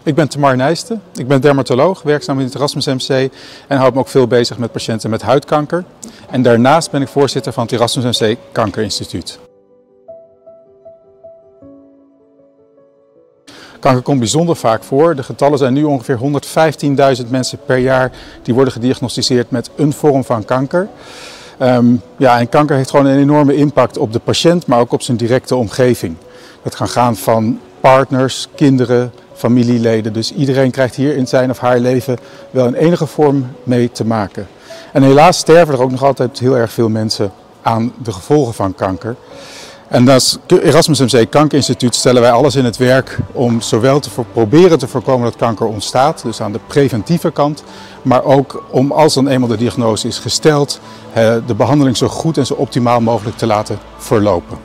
Ik ben Tamar Nijsten, ik ben dermatoloog, werkzaam in het Erasmus MC en houd me ook veel bezig met patiënten met huidkanker. En daarnaast ben ik voorzitter van het Erasmus MC Kankerinstituut. Kanker komt bijzonder vaak voor. De getallen zijn nu ongeveer 115.000 mensen per jaar die worden gediagnosticeerd met een vorm van kanker. En kanker heeft gewoon een enorme impact op de patiënt, maar ook op zijn directe omgeving. Dat kan gaan van partners, kinderen, familieleden. Dus iedereen krijgt hier in zijn of haar leven wel in enige vorm mee te maken. En helaas sterven er ook nog altijd heel erg veel mensen aan de gevolgen van kanker. En als Erasmus MC Kankerinstituut stellen wij alles in het werk om zowel te proberen te voorkomen dat kanker ontstaat, dus aan de preventieve kant, maar ook om als dan eenmaal de diagnose is gesteld, de behandeling zo goed en zo optimaal mogelijk te laten verlopen.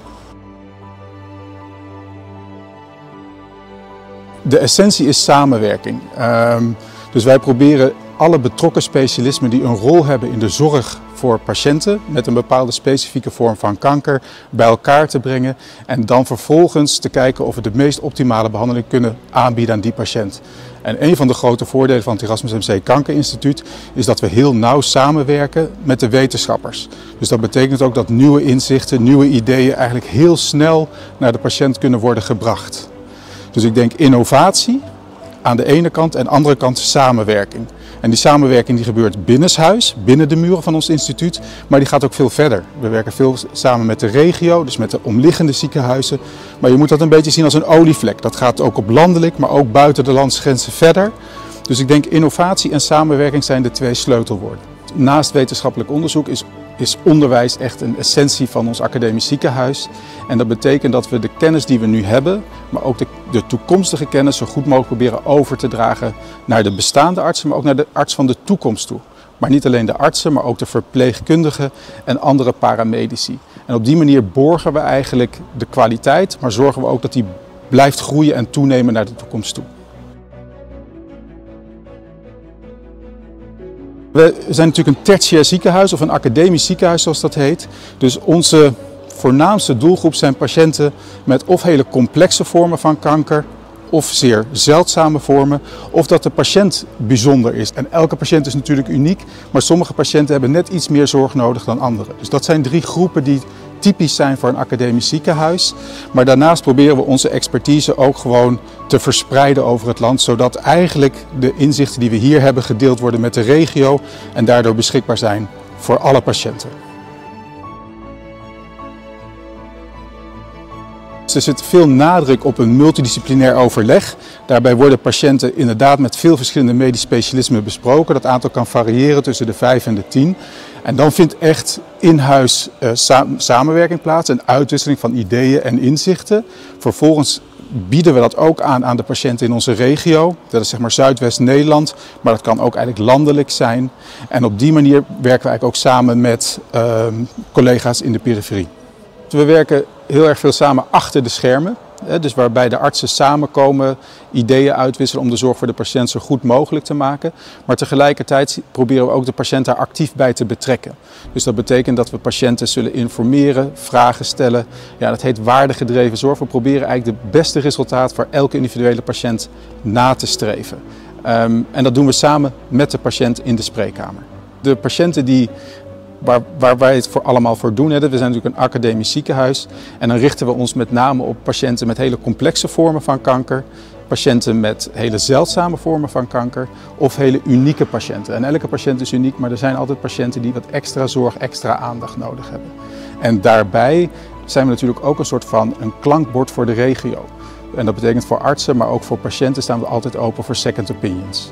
De essentie is samenwerking. Dus wij proberen alle betrokken specialismen die een rol hebben in de zorg voor patiënten met een bepaalde specifieke vorm van kanker bij elkaar te brengen en dan vervolgens te kijken of we de meest optimale behandeling kunnen aanbieden aan die patiënt. En een van de grote voordelen van het Erasmus MC Kankerinstituut is dat we heel nauw samenwerken met de wetenschappers. Dus dat betekent ook dat nieuwe inzichten, nieuwe ideeën eigenlijk heel snel naar de patiënt kunnen worden gebracht. Dus ik denk innovatie aan de ene kant en aan de andere kant samenwerking. En die samenwerking die gebeurt binnenshuis, binnen de muren van ons instituut, maar die gaat ook veel verder. We werken veel samen met de regio, dus met de omliggende ziekenhuizen. Maar je moet dat een beetje zien als een olievlek. Dat gaat ook op landelijk, maar ook buiten de landsgrenzen verder. Dus ik denk innovatie en samenwerking zijn de twee sleutelwoorden. Naast wetenschappelijk onderzoek is onderwijs echt een essentie van ons academisch ziekenhuis. En dat betekent dat we de kennis die we nu hebben, maar ook de toekomstige kennis zo goed mogelijk proberen over te dragen naar de bestaande artsen, maar ook naar de arts van de toekomst toe. Maar niet alleen de artsen, maar ook de verpleegkundigen en andere paramedici. En op die manier borgen we eigenlijk de kwaliteit, maar zorgen we ook dat die blijft groeien en toenemen naar de toekomst toe. We zijn natuurlijk een tertiair ziekenhuis of een academisch ziekenhuis zoals dat heet. Dus onze voornaamste doelgroep zijn patiënten met of hele complexe vormen van kanker of zeer zeldzame vormen, of dat de patiënt bijzonder is. En elke patiënt is natuurlijk uniek, maar sommige patiënten hebben net iets meer zorg nodig dan anderen. Dus dat zijn 3 groepen die typisch zijn voor een academisch ziekenhuis. Maar daarnaast proberen we onze expertise ook gewoon te verspreiden over het land, zodat eigenlijk de inzichten die we hier hebben gedeeld worden met de regio en daardoor beschikbaar zijn voor alle patiënten. Er zit veel nadruk op een multidisciplinair overleg. Daarbij worden patiënten inderdaad met veel verschillende medisch specialismen besproken. Dat aantal kan variëren tussen de 5 en de 10. En dan vindt echt in-huis samenwerking plaats, een uitwisseling van ideeën en inzichten. Vervolgens bieden we dat ook aan de patiënten in onze regio. Dat is zeg maar Zuidwest-Nederland, maar dat kan ook eigenlijk landelijk zijn. En op die manier werken we eigenlijk ook samen met collega's in de periferie. We werken heel erg veel samen achter de schermen. Dus waarbij de artsen samenkomen, ideeën uitwisselen om de zorg voor de patiënt zo goed mogelijk te maken. Maar tegelijkertijd proberen we ook de patiënt daar actief bij te betrekken. Dus dat betekent dat we patiënten zullen informeren, vragen stellen. Ja, dat heet waardegedreven zorg. We proberen eigenlijk het beste resultaat voor elke individuele patiënt na te streven. En dat doen we samen met de patiënt in de spreekkamer. De patiënten waar wij het allemaal voor doen. We zijn natuurlijk een academisch ziekenhuis en dan richten we ons met name op patiënten met hele complexe vormen van kanker, patiënten met hele zeldzame vormen van kanker of hele unieke patiënten. En elke patiënt is uniek, maar er zijn altijd patiënten die wat extra zorg, extra aandacht nodig hebben. En daarbij zijn we natuurlijk ook een soort van een klankbord voor de regio. En dat betekent voor artsen, maar ook voor patiënten staan we altijd open voor second opinions.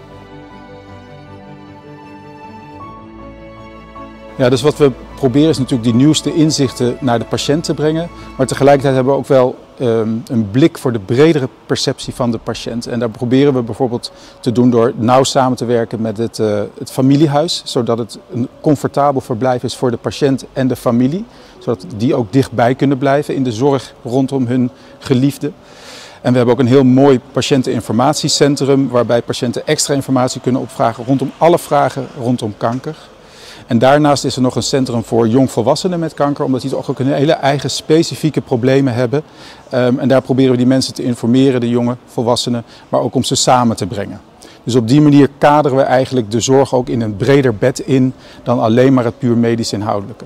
Ja, dus wat we proberen is natuurlijk die nieuwste inzichten naar de patiënt te brengen. Maar tegelijkertijd hebben we ook wel een blik voor de bredere perceptie van de patiënt. En daar proberen we bijvoorbeeld te doen door nauw samen te werken met het familiehuis. Zodat het een comfortabel verblijf is voor de patiënt en de familie. Zodat die ook dichtbij kunnen blijven in de zorg rondom hun geliefde. En we hebben ook een heel mooi patiënteninformatiecentrum waarbij patiënten extra informatie kunnen opvragen rondom alle vragen rondom kanker. En daarnaast is er nog een centrum voor jongvolwassenen met kanker, omdat die toch ook een hele eigen specifieke problemen hebben. En daar proberen we die mensen te informeren, de jonge volwassenen, maar ook om ze samen te brengen. Dus op die manier kaderen we eigenlijk de zorg ook in een breder bed in dan alleen maar het puur medisch inhoudelijke.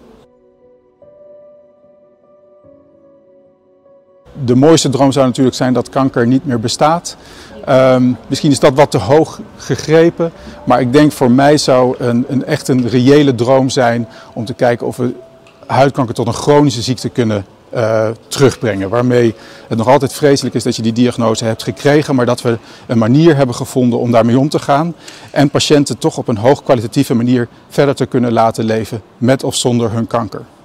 De mooiste droom zou natuurlijk zijn dat kanker niet meer bestaat. Misschien is dat wat te hoog gegrepen, maar ik denk voor mij zou echt een reële droom zijn om te kijken of we huidkanker tot een chronische ziekte kunnen terugbrengen. Waarmee het nog altijd vreselijk is dat je die diagnose hebt gekregen, maar dat we een manier hebben gevonden om daarmee om te gaan. En patiënten toch op een hoogkwalitatieve manier verder te kunnen laten leven met of zonder hun kanker.